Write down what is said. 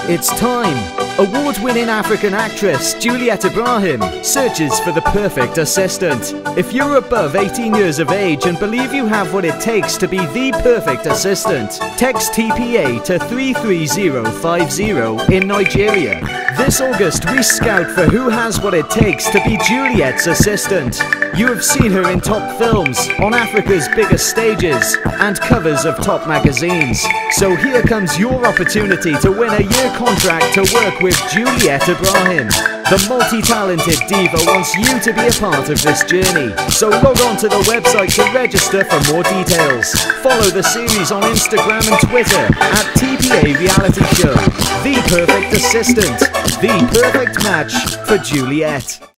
It's time! Award-winning African actress Juliet Ibrahim searches for the perfect assistant. If you're above 18 years of age and believe you have what it takes to be the perfect assistant, text TPA to 33050 in Nigeria. This August we scout for who has what it takes to be Juliet's assistant. You have seen her in top films, on Africa's biggest stages, and covers of top magazines. So here comes your opportunity to win a year contract to work with Juliet Ibrahim. The multi-talented diva wants you to be a part of this journey. So log on to the website to register for more details. Follow the series on Instagram and Twitter at TPA Reality Show. The perfect assistant. The perfect match for Juliet.